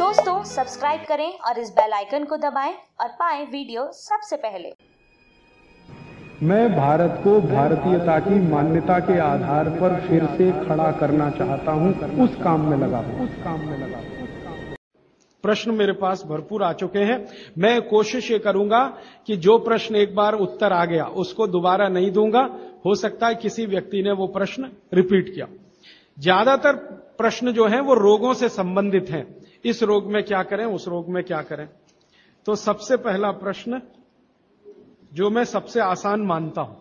दोस्तों सब्सक्राइब करें और इस बेल आइकन को दबाएं और पाएं वीडियो सबसे पहले। मैं भारत को भारतीयता की मान्यता के आधार पर फिर से खड़ा करना चाहता हूं, उस काम में लगा हूं। प्रश्न मेरे पास भरपूर आ चुके हैं। मैं कोशिश ये करूंगा कि जो प्रश्न एक बार उत्तर आ गया उसको दोबारा नहीं दूंगा। हो सकता है किसी व्यक्ति ने वो प्रश्न रिपीट किया। ज्यादातर प्रश्न जो हैं वो रोगों से संबंधित हैं। इस रोग में क्या करें, उस रोग में क्या करें। तो सबसे पहला प्रश्न जो मैं सबसे आसान मानता हूं,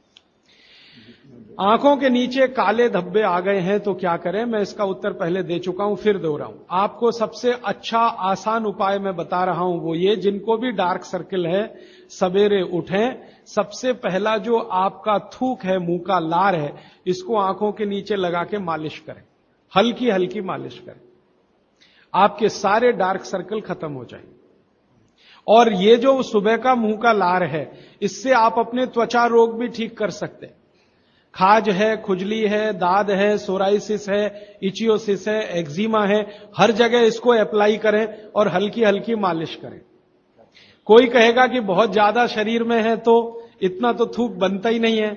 आंखों के नीचे काले धब्बे आ गए हैं तो क्या करें। मैं इसका उत्तर पहले दे चुका हूं, फिर दोहराऊं। आपको सबसे अच्छा आसान उपाय मैं बता रहा हूं वो ये, जिनको भी डार्क सर्किल है सवेरे उठें, सबसे पहला जो आपका थूक है, मुंह का लार है, इसको आंखों के नीचे लगा के मालिश करें, हल्की हल्की मालिश करें। आपके सारे डार्क सर्कल खत्म हो जाएंगे। और ये जो सुबह का मुंह का लार है, इससे आप अपने त्वचा रोग भी ठीक कर सकते हैं। खाज है, खुजली है, दाद है, सोराइसिस है, इचियोसिस है, एक्जिमा है, हर जगह इसको अप्लाई करें और हल्की हल्की मालिश करें। कोई कहेगा कि बहुत ज्यादा शरीर में है तो इतना तो थूक बनता ही नहीं है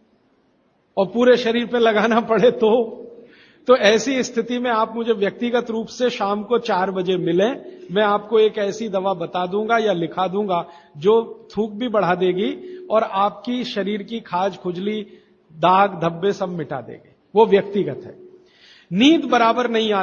और पूरे शरीर पे लगाना पड़े तो ऐसी स्थिति में आप मुझे व्यक्तिगत रूप से शाम को 4 बजे मिलें। मैं आपको एक ऐसी दवा बता दूंगा या लिखा दूंगा जो थूक भी बढ़ा देगी और आपकी शरीर की खाज, खुजली, दाग, धब्बे सब मिटा देगी। वो व्यक्तिगत है। नींद बराबर नहीं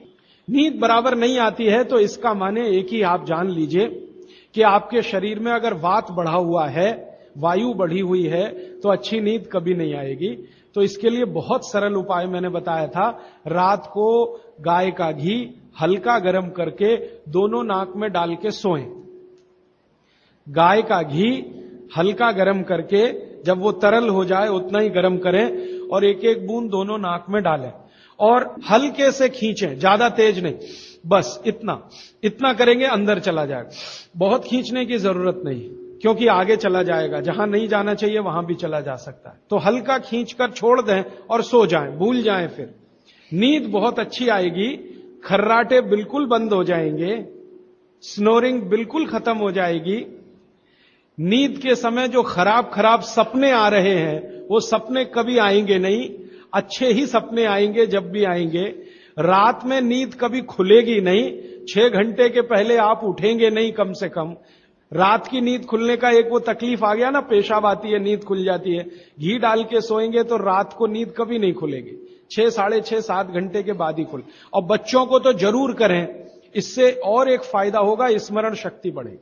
आती है तो इसका माने एक ही आप जान लीजिए कि आपके शरीर में अगर वात बढ़ा हुआ है, वायु बढ़ी हुई है, तो अच्छी नींद कभी नहीं आएगी। तो इसके लिए बहुत सरल उपाय मैंने बताया था। रात को गाय का घी हल्का गर्म करके दोनों नाक में डाल के सोएं। गाय का घी हल्का गर्म करके जब वो तरल हो जाए उतना ही गर्म करें और एक एक बूंद दोनों नाक में डालें और हल्के से खींचें, ज्यादा तेज नहीं, बस इतना करेंगे अंदर चला जाएगा। बहुत खींचने की जरूरत नहीं, क्योंकि आगे चला जाएगा, जहां नहीं जाना चाहिए वहां भी चला जा सकता है। तो हल्का खींचकर छोड़ दें और सो जाएं, भूल जाएं। फिर नींद बहुत अच्छी आएगी, खर्राटे बिल्कुल बंद हो जाएंगे, स्नोरिंग बिल्कुल खत्म हो जाएगी। नींद के समय जो खराब सपने आ रहे हैं वो सपने कभी आएंगे नहीं, अच्छे ही सपने आएंगे। जब भी आएंगे, रात में नींद कभी खुलेगी नहीं। 6 घंटे के पहले आप उठेंगे नहीं कम से कम। रात की नींद खुलने का एक वो तकलीफ आ गया ना, पेशाब आती है, नींद खुल जाती है। घी डाल के सोएंगे तो रात को नींद कभी नहीं खुलेगी। 6, साढ़े 6, 7 घंटे के बाद ही खुले। और बच्चों को तो जरूर करें, इससे और एक फायदा होगा, स्मरण शक्ति बढ़ेगी।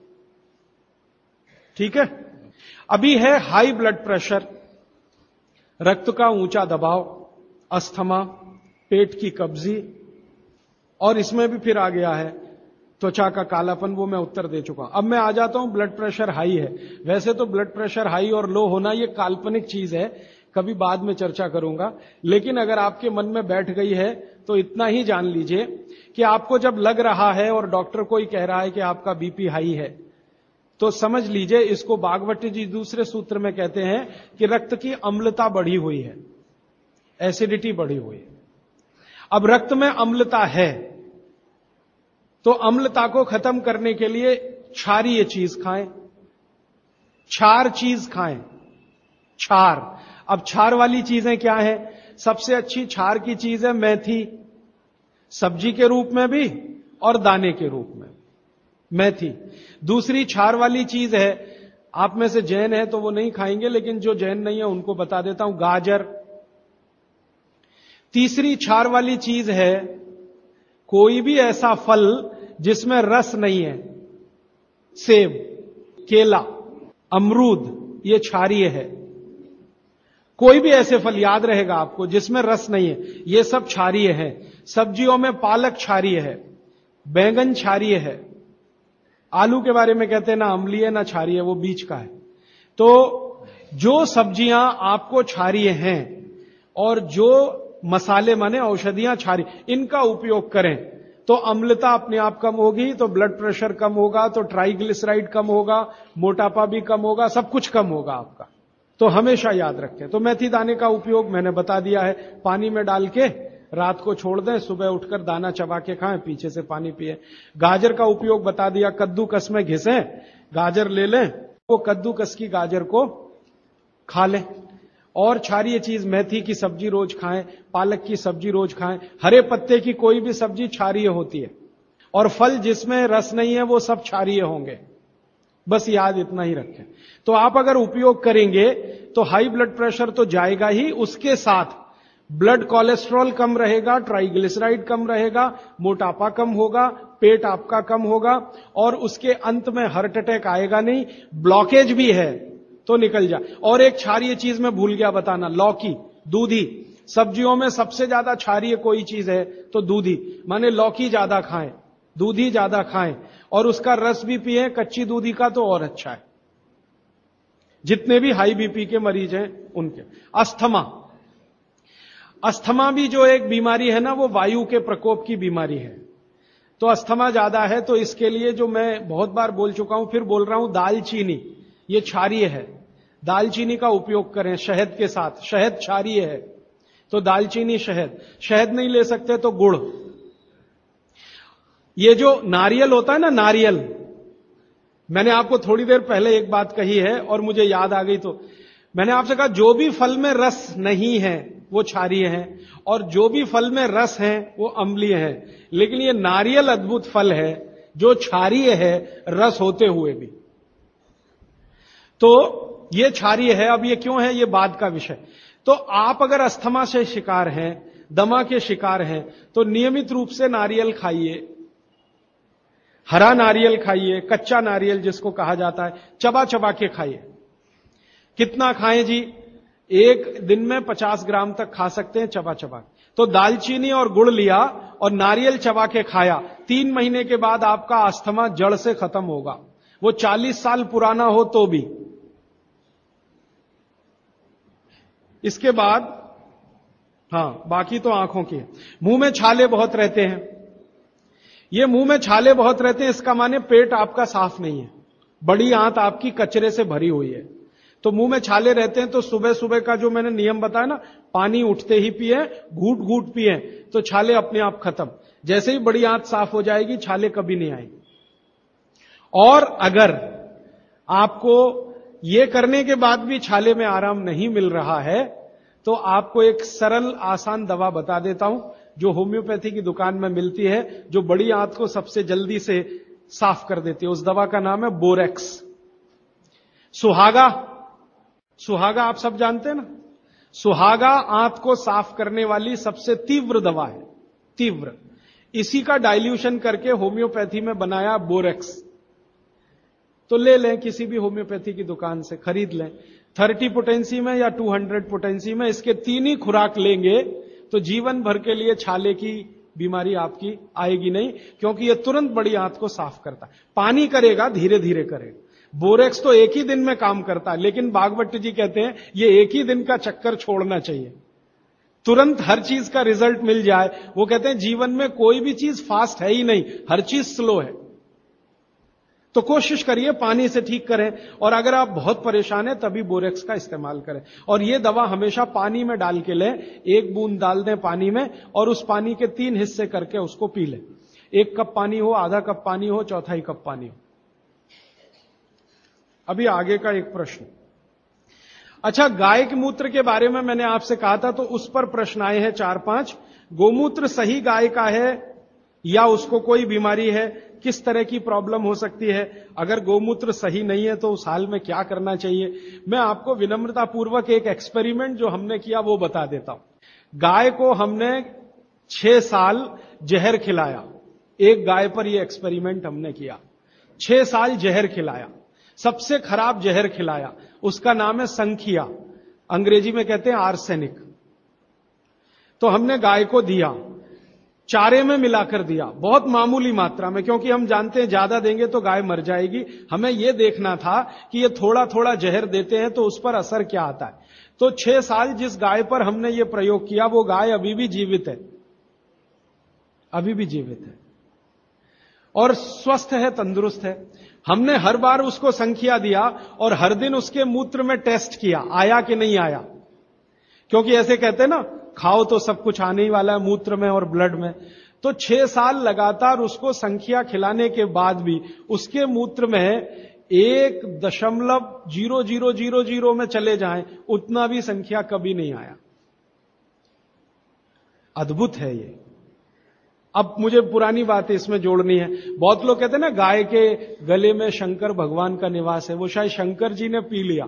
ठीक है। अभी है हाई ब्लड प्रेशर, रक्त का ऊंचा दबाव, अस्थमा, पेट की कब्जी, और इसमें भी फिर आ गया है त्वचा का कालापन। वो मैं उत्तर दे चुका हूं। अब मैं आ जाता हूं, ब्लड प्रेशर हाई है। वैसे तो ब्लड प्रेशर हाई और लो होना ये काल्पनिक चीज है, कभी बाद में चर्चा करूंगा। लेकिन अगर आपके मन में बैठ गई है तो इतना ही जान लीजिए कि आपको जब लग रहा है और डॉक्टर कोई कह रहा है कि आपका बीपी हाई है, तो समझ लीजिए, इसको बागवती जी दूसरे सूत्र में कहते हैं कि रक्त की अम्लता बढ़ी हुई है, एसिडिटी बढ़ी हुई है। अब रक्त में अम्लता है तो अम्लता को खत्म करने के लिए क्षारीय चीज खाएं, क्षार चीज खाएं, क्षार। अब क्षार वाली चीजें क्या है? सबसे अच्छी क्षार की चीज है मेथी, सब्जी के रूप में भी और दाने के रूप में मेथी। दूसरी क्षार वाली चीज है, आप में से जैन है तो वो नहीं खाएंगे, लेकिन जो जैन नहीं है उनको बता देता हूं, गाजर। तीसरी क्षार वाली चीज है कोई भी ऐसा फल जिसमें रस नहीं है, सेब, केला, अमरूद, ये क्षारीय है। कोई भी ऐसे फल याद रहेगा आपको जिसमें रस नहीं है, ये सब क्षारीय है। सब्जियों में पालक क्षारीय है, बैंगन क्षारीय है। आलू के बारे में कहते हैं ना अम्लीय ना क्षारीय, वो बीच का है। तो जो सब्जियां आपको क्षारीय हैं और जो मसाले माने औषधियां क्षारीय, इनका उपयोग करें तो अम्लता अपने आप कम होगी, तो ब्लड प्रेशर कम होगा, तो ट्राइग्लिसराइड कम होगा, मोटापा भी कम होगा, सब कुछ कम होगा आपका। तो हमेशा याद रखें। तो मेथी दाने का उपयोग मैंने बता दिया है, पानी में डाल के रात को छोड़ दें, सुबह उठकर दाना चबा के खाएं, पीछे से पानी पिए। गाजर का उपयोग बता दिया, कद्दूकस में घिसें, गाजर ले लें, वो कद्दूकस की गाजर को खा लें। और क्षारीय चीज, मेथी की सब्जी रोज खाएं, पालक की सब्जी रोज खाएं। हरे पत्ते की कोई भी सब्जी क्षारीय होती है, और फल जिसमें रस नहीं है वो सब क्षारीय होंगे, बस याद इतना ही रखें। तो आप अगर उपयोग करेंगे तो हाई ब्लड प्रेशर तो जाएगा ही, उसके साथ ब्लड कोलेस्ट्रॉल कम रहेगा, ट्राइग्लिसराइड कम रहेगा, मोटापा कम होगा, पेट आपका कम होगा, और उसके अंत में हार्ट अटैक आएगा नहीं। ब्लॉकेज भी है तो निकल जाए। और एक क्षारीय चीज मैं भूल गया बताना, लौकी, दूधी। सब्जियों में सबसे ज्यादा क्षारीय कोई चीज है तो दूधी, माने लौकी ज्यादा खाएं, दूधी ज्यादा खाएं, और उसका रस भी पिए, कच्ची दूधी का तो और अच्छा है। जितने भी हाई बीपी के मरीज हैं उनके। अस्थमा भी जो एक बीमारी है ना, वो वायु के प्रकोप की बीमारी है। तो अस्थमा ज्यादा है तो इसके लिए जो मैं बहुत बार बोल चुका हूं, फिर बोल रहा हूं, दालचीनी, ये क्षारीय है, दालचीनी का उपयोग करें शहद के साथ। शहद क्षारीय है तो दालचीनी, शहद नहीं ले सकते तो गुड़। ये जो नारियल होता है ना, नारियल, मैंने आपको थोड़ी देर पहले एक बात कही है और मुझे याद आ गई, तो मैंने आपसे कहा जो भी फल में रस नहीं है वो क्षारीय है, और जो भी फल में रस है वो अम्लीय है। लेकिन ये नारियल अद्भुत फल है जो क्षारीय है रस होते हुए भी। तो ये क्षारीय है। अब ये क्यों है, ये बाद का विषय। तो आप अगर अस्थमा से शिकार हैं, दमा के शिकार हैं, तो नियमित रूप से नारियल खाइए, हरा नारियल खाइए, कच्चा नारियल जिसको कहा जाता है, चबा चबा के खाइए। कितना खाएं जी? एक दिन में 50 ग्राम तक खा सकते हैं चबा चबा। तो दालचीनी और गुड़ लिया और नारियल चबा के खाया, 3 महीने के बाद आपका अस्थमा जड़ से खत्म होगा, वो 40 साल पुराना हो तो भी। इसके बाद बाकी तो आंखों की है। मुंह में छाले बहुत रहते हैं। ये मुंह में छाले बहुत रहते हैं, इसका माने पेट आपका साफ नहीं है, बड़ी आंत आपकी कचरे से भरी हुई है। तो मुंह में छाले रहते हैं तो सुबह सुबह का जो मैंने नियम बताया ना, पानी उठते ही पिए, घूट घूट पिए, तो छाले अपने आप खत्म। जैसे ही बड़ी आंत साफ हो जाएगी, छाले कभी नहीं आएंगे। और अगर आपको ये करने के बाद भी छाले में आराम नहीं मिल रहा है, तो आपको एक सरल आसान दवा बता देता हूं जो होम्योपैथी की दुकान में मिलती है, जो बड़ी आंत को सबसे जल्दी से साफ कर देती है। उस दवा का नाम है बोरेक्स। सुहागा आप सब जानते हैं ना, सुहागा आंत को साफ करने वाली सबसे तीव्र दवा है, तीव्र। इसी का डाइल्यूशन करके होम्योपैथी में बनाया बोरेक्स। तो ले लें, किसी भी होम्योपैथी की दुकान से खरीद लें, 30 पोटेंसी में या 200 पोटेंसी में। इसके 3 ही खुराक लेंगे तो जीवन भर के लिए छाले की बीमारी आपकी आएगी नहीं, क्योंकि यह तुरंत बड़ी आंत को साफ करता है। पानी करेगा, धीरे धीरे करेगा। बोरेक्स तो एक ही दिन में काम करता है, लेकिन बागवट जी कहते हैं ये एक ही दिन का चक्कर छोड़ना चाहिए, तुरंत हर चीज का रिजल्ट मिल जाए। वो कहते हैं जीवन में कोई भी चीज फास्ट है ही नहीं, हर चीज स्लो है। तो कोशिश करिए पानी से ठीक करें, और अगर आप बहुत परेशान हैं तभी बोरेक्स का इस्तेमाल करें। और ये दवा हमेशा पानी में डाल के लें, 1 बूंद डाल दें पानी में, और उस पानी के 3 हिस्से करके उसको पी लें। 1 कप पानी हो, आधा कप पानी हो, 1/4 कप पानी हो। अभी आगे का एक प्रश्न। अच्छा, गाय के मूत्र के बारे में मैंने आपसे कहा था, तो उस पर प्रश्न आए हैं 4-5। गोमूत्र सही गाय का है या उसको कोई बीमारी है? किस तरह की प्रॉब्लम हो सकती है? अगर गोमूत्र सही नहीं है तो उस हाल में क्या करना चाहिए? मैं आपको विनम्रता पूर्वक एक एक्सपेरिमेंट जो हमने किया वो बता देता हूं। गाय को हमने 6 साल जहर खिलाया। एक गाय पर यह एक्सपेरिमेंट हमने किया, 6 साल जहर खिलाया, सबसे खराब जहर खिलाया। उसका नाम है संखिया, अंग्रेजी में कहते हैं आर्सेनिक। तो हमने गाय को दिया, चारे में मिलाकर दिया, बहुत मामूली मात्रा में, क्योंकि हम जानते हैं ज्यादा देंगे तो गाय मर जाएगी। हमें यह देखना था कि ये थोड़ा थोड़ा जहर देते हैं तो उस पर असर क्या आता है। तो 6 साल जिस गाय पर हमने ये प्रयोग किया, वो गाय अभी भी जीवित है, अभी भी जीवित है और स्वस्थ है, तंदुरुस्त है। हमने हर बार उसको संख्या दिया और हर दिन उसके मूत्र में टेस्ट किया, आया कि नहीं आया। क्योंकि ऐसे कहते हैं ना, खाओ तो सब कुछ आने ही वाला है मूत्र में और ब्लड में। तो 6 साल लगातार उसको संख्या खिलाने के बाद भी उसके मूत्र में 1.0000 में चले जाएं, उतना भी संख्या कभी नहीं आया। अद्भुत है ये। अब मुझे पुरानी बात इसमें जोड़नी है। बहुत लोग कहते हैं ना गाय के गले में शंकर भगवान का निवास है, वो शायद शंकर जी ने पी लिया।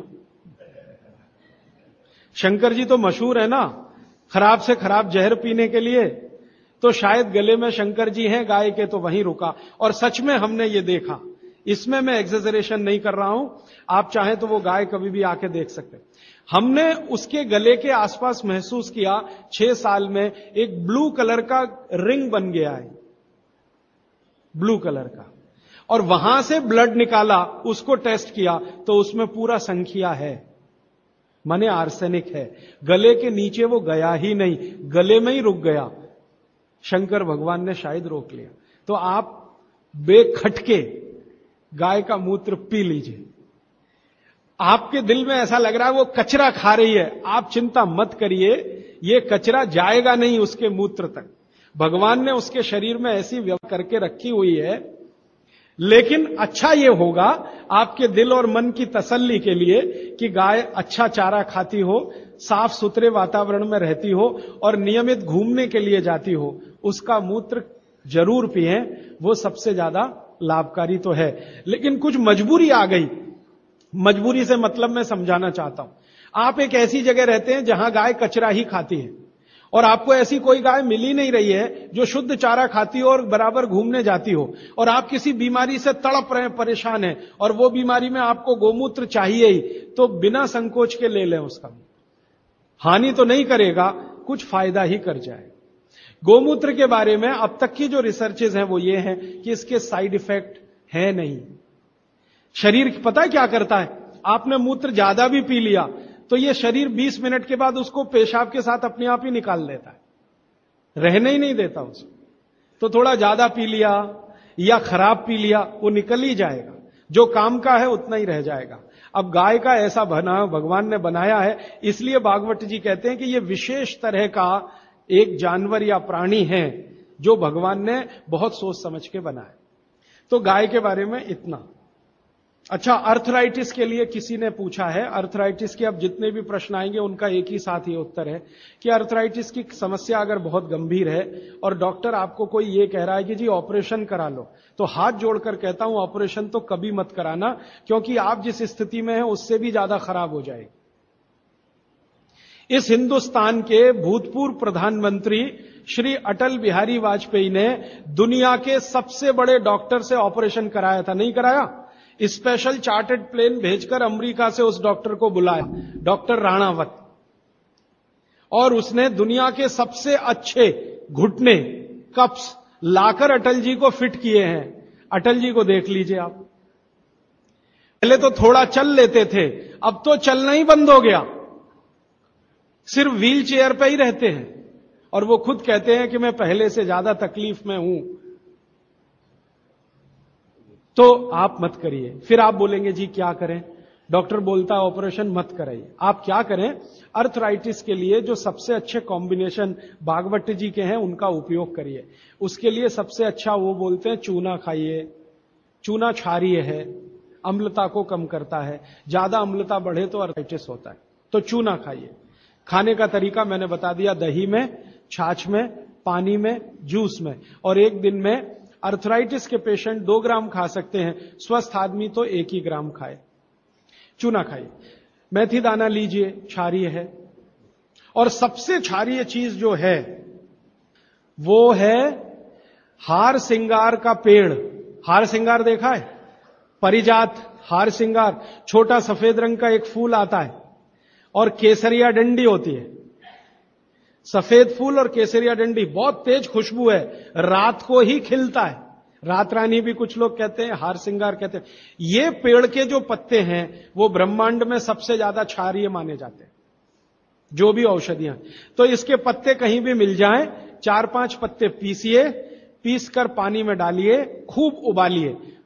शंकर जी तो मशहूर है ना खराब से खराब जहर पीने के लिए, तो शायद गले में शंकर जी हैं गाय के, तो वहीं रुका। और सच में हमने ये देखा, इसमें मैं एग्जेजरेशन नहीं कर रहा हूं, आप चाहें तो वो गाय कभी भी आके देख सकते। हमने उसके गले के आसपास महसूस किया 6 साल में एक ब्लू कलर का रिंग बन गया है, ब्लू कलर का, और वहां से ब्लड निकाला, उसको टेस्ट किया तो उसमें पूरा संख्या है, माने आर्सेनिक है। गले के नीचे वो गया ही नहीं, गले में ही रुक गया। शंकर भगवान ने शायद रोक लिया। तो आप बेखटके गाय का मूत्र पी लीजिए। आपके दिल में ऐसा लग रहा है वो कचरा खा रही है, आप चिंता मत करिए, ये कचरा जाएगा नहीं उसके मूत्र तक। भगवान ने उसके शरीर में ऐसी व्यवस्था करके रखी हुई है। लेकिन अच्छा ये होगा आपके दिल और मन की तसल्ली के लिए कि गाय अच्छा चारा खाती हो, साफ सुथरे वातावरण में रहती हो और नियमित घूमने के लिए जाती हो, उसका मूत्र जरूर पिएं, वो सबसे ज्यादा लाभकारी तो है। लेकिन कुछ मजबूरी आ गई, मजबूरी से मतलब मैं समझाना चाहता हूं। आप एक ऐसी जगह रहते हैं जहां गाय कचरा ही खाती है और आपको ऐसी कोई गाय मिल ही नहीं रही है जो शुद्ध चारा खाती हो और बराबर घूमने जाती हो, और आप किसी बीमारी से तड़प रहे हैं, परेशान हैं, और वो बीमारी में आपको गोमूत्र चाहिए ही, तो बिना संकोच के ले लें। उसका हानि तो नहीं करेगा, कुछ फायदा ही कर जाए। गोमूत्र के बारे में अब तक की जो रिसर्चेज हैं वो ये हैं कि इसके साइड इफेक्ट है नहीं। शरीर पता है क्या करता है, आपने मूत्र ज्यादा भी पी लिया तो ये शरीर 20 मिनट के बाद उसको पेशाब के साथ अपने आप ही निकाल देता है, रहने ही नहीं देता उसको। तो थोड़ा ज्यादा पी लिया या खराब पी लिया, वो निकल ही जाएगा, जो काम का है उतना ही रह जाएगा। अब गाय का ऐसा बना भगवान ने बनाया है, इसलिए भागवत जी कहते हैं कि ये विशेष तरह का एक जानवर या प्राणी है जो भगवान ने बहुत सोच समझ के बनाया। तो गाय के बारे में इतना। अच्छा, अर्थराइटिस के लिए किसी ने पूछा है, अर्थराइटिस के अब जितने भी प्रश्न आएंगे उनका एक ही साथ ही उत्तर है कि अर्थराइटिस की समस्या अगर बहुत गंभीर है और डॉक्टर आपको कोई ये कह रहा है कि जी ऑपरेशन करा लो, तो हाथ जोड़कर कहता हूं ऑपरेशन तो कभी मत कराना, क्योंकि आप जिस स्थिति में हैं उससे भी ज्यादा खराब हो जाएगी। इस हिंदुस्तान के भूतपूर्व प्रधानमंत्री श्री अटल बिहारी वाजपेयी ने दुनिया के सबसे बड़े डॉक्टर से ऑपरेशन कराया था, नहीं कराया? स्पेशल चार्टर्ड प्लेन भेजकर अमेरिका से उस डॉक्टर को बुलाया, डॉक्टर राणावत, और उसने दुनिया के सबसे अच्छे घुटने कप्स लाकर अटल जी को फिट किए हैं। अटल जी को देख लीजिए आप, पहले तो थोड़ा चल लेते थे, अब तो चलना ही बंद हो गया, सिर्फ व्हील चेयर पे ही रहते हैं, और वो खुद कहते हैं कि मैं पहले से ज्यादा तकलीफ में हूं। तो आप मत करिए। फिर आप बोलेंगे जी क्या करें, डॉक्टर बोलता है ऑपरेशन मत कराइए। आप क्या करें, अर्थराइटिस के लिए जो सबसे अच्छे कॉम्बिनेशन भागवत जी के हैं उनका उपयोग करिए। उसके लिए सबसे अच्छा वो बोलते हैं चूना खाइए, चूना क्षारीय है, अम्लता को कम करता है, ज्यादा अम्लता बढ़े तो अर्थराइटिस होता है, तो चूना खाइए। खाने का तरीका मैंने बता दिया, दही में, छाछ में, पानी में, जूस में, और एक दिन में अर्थराइटिस के पेशेंट 2 ग्राम खा सकते हैं, स्वस्थ आदमी तो 1 ही ग्राम खाए। चूना खाइए, मेथी दाना लीजिए, क्षारीय है। और सबसे क्षारीय चीज जो है वो है हार सिंगार का पेड़। हार सिंगार देखा है? परिजात हार सिंगार, छोटा सफेद रंग का एक फूल आता है और केसरिया डंडी होती है। सफेद फूल और केसरिया डंडी, बहुत तेज खुशबू है, रात को ही खिलता है। रात रानी भी कुछ लोग कहते हैं, हार सिंगार कहते हैं। ये पेड़ के जो पत्ते हैं वो ब्रह्मांड में सबसे ज्यादा क्षारीय माने जाते हैं, जो भी औषधियां। तो इसके पत्ते कहीं भी मिल जाएं, 4-5 पत्ते पीसिए, पीसकर पानी में डालिए, खूब उबालिए,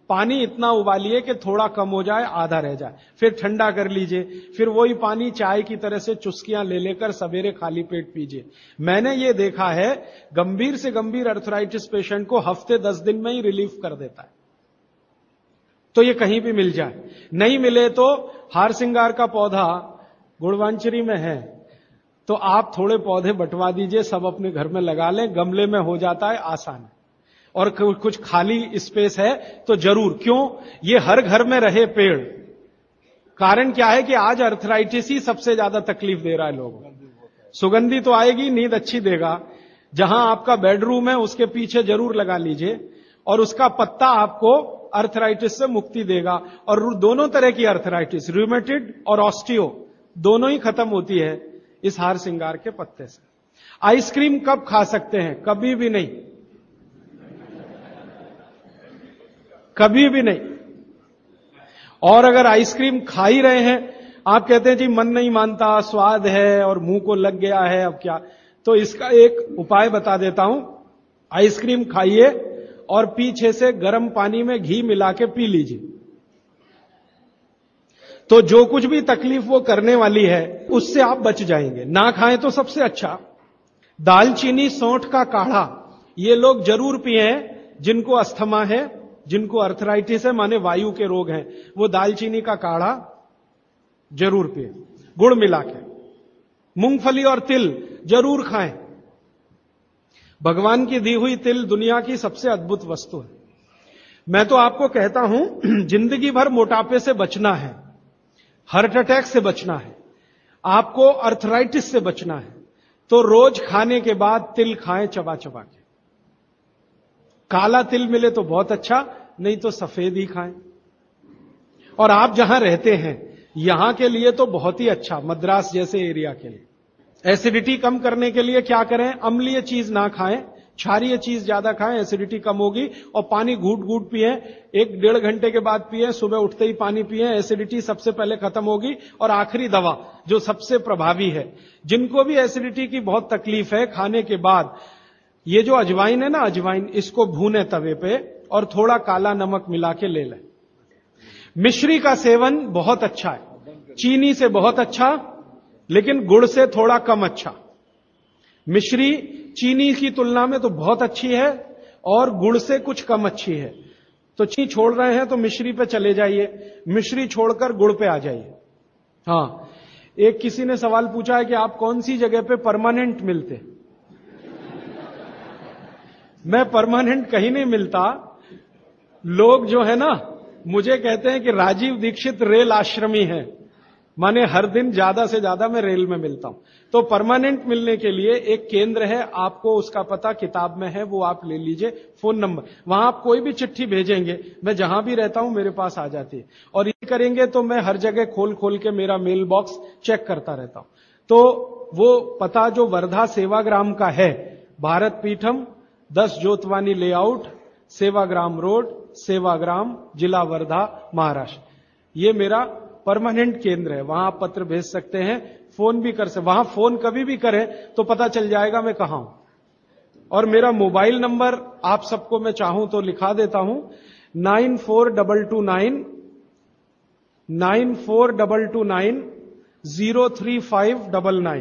पानी इतना उबालिए कि थोड़ा कम हो जाए, आधा रह जाए, फिर ठंडा कर लीजिए, फिर वही पानी चाय की तरह से चुस्कियां ले लेकर सवेरे खाली पेट पीजिए। मैंने ये देखा है गंभीर से गंभीर अर्थराइटिस पेशेंट को हफ्ते 10 दिन में ही रिलीफ कर देता है। तो ये कहीं भी मिल जाए, नहीं मिले तो हार सिंगार का पौधा गुड़वांचरी में है, तो आप थोड़े पौधे बंटवा दीजिए, सब अपने घर में लगा लें, गमले में हो जाता है, आसान है। और कुछ खाली स्पेस है तो जरूर, क्यों, ये हर घर में रहे पेड़। कारण क्या है कि आज अर्थराइटिस ही सबसे ज्यादा तकलीफ दे रहा है लोगों को। सुगंधी तो आएगी, नींद अच्छी देगा। जहां आपका बेडरूम है उसके पीछे जरूर लगा लीजिए, और उसका पत्ता आपको अर्थराइटिस से मुक्ति देगा। और दोनों तरह की अर्थराइटिस, रूमेटिड और ऑस्टियो, दोनों ही खत्म होती है इस हार सिंगार के पत्ते से। आइसक्रीम कब खा सकते हैं? कभी भी नहीं, कभी भी नहीं। और अगर आइसक्रीम खा ही रहे हैं, आप कहते हैं जी मन नहीं मानता, स्वाद है और मुंह को लग गया है, अब क्या, तो इसका एक उपाय बता देता हूं। आइसक्रीम खाइए और पीछे से गर्म पानी में घी मिला के पी लीजिए, तो जो कुछ भी तकलीफ वो करने वाली है उससे आप बच जाएंगे। ना खाएं तो सबसे अच्छा। दालचीनी सौंठ का काढ़ा ये लोग जरूर पिए, जिनको अस्थमा है, जिनको अर्थराइटिस है, माने वायु के रोग हैं, वो दालचीनी का काढ़ा जरूर पिए, गुड़ मिला के। मूंगफली और तिल जरूर खाएं। भगवान की दी हुई तिल दुनिया की सबसे अद्भुत वस्तु है। मैं तो आपको कहता हूं, जिंदगी भर मोटापे से बचना है, हार्ट अटैक से बचना है, आपको अर्थराइटिस से बचना है, तो रोज खाने के बाद तिल खाएं चबा चबा के। काला तिल मिले तो बहुत अच्छा, नहीं तो सफेद ही खाएं। और आप जहां रहते हैं यहां के लिए तो बहुत ही अच्छा, मद्रास जैसे एरिया के लिए। एसिडिटी कम करने के लिए क्या करें? अम्लीय चीज ना खाएं, क्षारीय चीज ज्यादा खाएं, एसिडिटी कम होगी। और पानी घूट घूट पिए, 1-1.5 घंटे के बाद पिए, सुबह उठते ही पानी पिए, एसिडिटी सबसे पहले खत्म होगी। और आखिरी दवा जो सबसे प्रभावी है, जिनको भी एसिडिटी की बहुत तकलीफ है, खाने के बाद ये जो अजवाइन है ना, अजवाइन, इसको भूने तवे पे और थोड़ा काला नमक मिला के ले लें। मिश्री का सेवन बहुत अच्छा है, चीनी से बहुत अच्छा, लेकिन गुड़ से थोड़ा कम अच्छा। मिश्री चीनी की तुलना में तो बहुत अच्छी है और गुड़ से कुछ कम अच्छी है। तो चीनी छोड़ रहे हैं तो मिश्री पे चले जाइए, मिश्री छोड़कर गुड़ पे आ जाइए। हाँ, एक किसी ने सवाल पूछा है कि आप कौन सी जगह पे परमानेंट मिलते? मैं परमानेंट कहीं नहीं मिलता। लोग जो है ना मुझे कहते हैं कि राजीव दीक्षित रेल आश्रमी है, माने हर दिन ज्यादा से ज्यादा मैं रेल में मिलता हूं। तो परमानेंट मिलने के लिए एक केंद्र है, आपको उसका पता किताब में है, वो आप ले लीजिए, फोन नंबर। वहां आप कोई भी चिट्ठी भेजेंगे, मैं जहां भी रहता हूं मेरे पास आ जाती है। और ये करेंगे तो मैं हर जगह खोल खोल के मेरा मेल बॉक्स चेक करता रहता हूं। तो वो पता जो वर्धा सेवाग्राम का है, भारत पीठम 10 जोतवानी लेआउट, सेवाग्राम रोड, सेवाग्राम, जिला वर्धा, महाराष्ट्र, ये मेरा परमानेंट केंद्र है। वहां आप पत्र भेज सकते हैं, फोन भी कर सकते। वहां फोन कभी भी करें तो पता चल जाएगा मैं कहां हूं। और मेरा मोबाइल नंबर आप सबको मैं चाहूं तो लिखा देता हूं, 9422 03599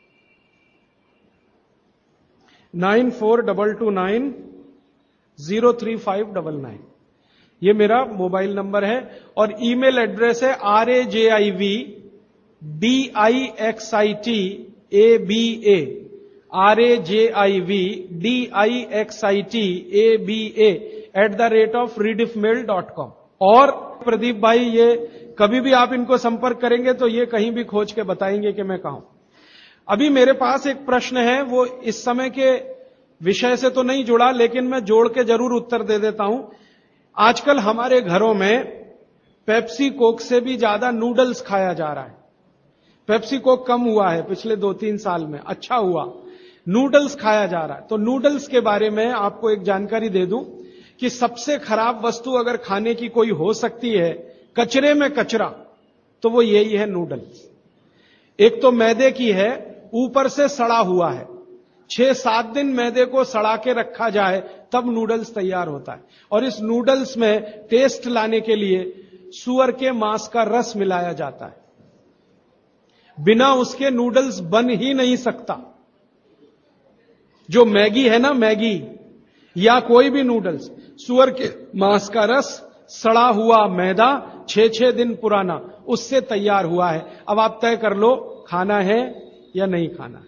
9422 03599, ये मेरा मोबाइल नंबर है। और ईमेल एड्रेस है rajivdixitaba@rediffmail.com। और प्रदीप भाई, ये कभी भी आप इनको संपर्क करेंगे तो ये कहीं भी खोज के बताएंगे कि मैं कहां हूं। अभी मेरे पास एक प्रश्न है, वो इस समय के विषय से तो नहीं जुड़ा, लेकिन मैं जोड़ के जरूर उत्तर दे देता हूं। आजकल हमारे घरों में पेप्सी कोक से भी ज्यादा नूडल्स खाया जा रहा है। पेप्सी कोक कम हुआ है पिछले 2-3 साल में, अच्छा हुआ, नूडल्स खाया जा रहा है। तो नूडल्स के बारे में आपको एक जानकारी दे दूं कि सबसे खराब वस्तु अगर खाने की कोई हो सकती है, कचरे में कचरा, तो वो यही है नूडल्स। एक तो मैदे की है, ऊपर से सड़ा हुआ है, 6-7 दिन मैदे को सड़ा के रखा जाए तब नूडल्स तैयार होता है। और इस नूडल्स में टेस्ट लाने के लिए सूअर के मांस का रस मिलाया जाता है। बिना उसके नूडल्स बन ही नहीं सकता। जो मैगी है ना, मैगी या कोई भी नूडल्स, सूअर के मांस का रस, सड़ा हुआ मैदा, 6-6 दिन पुराना, उससे तैयार हुआ है। अब आप तय कर लो खाना है या नहीं खाना।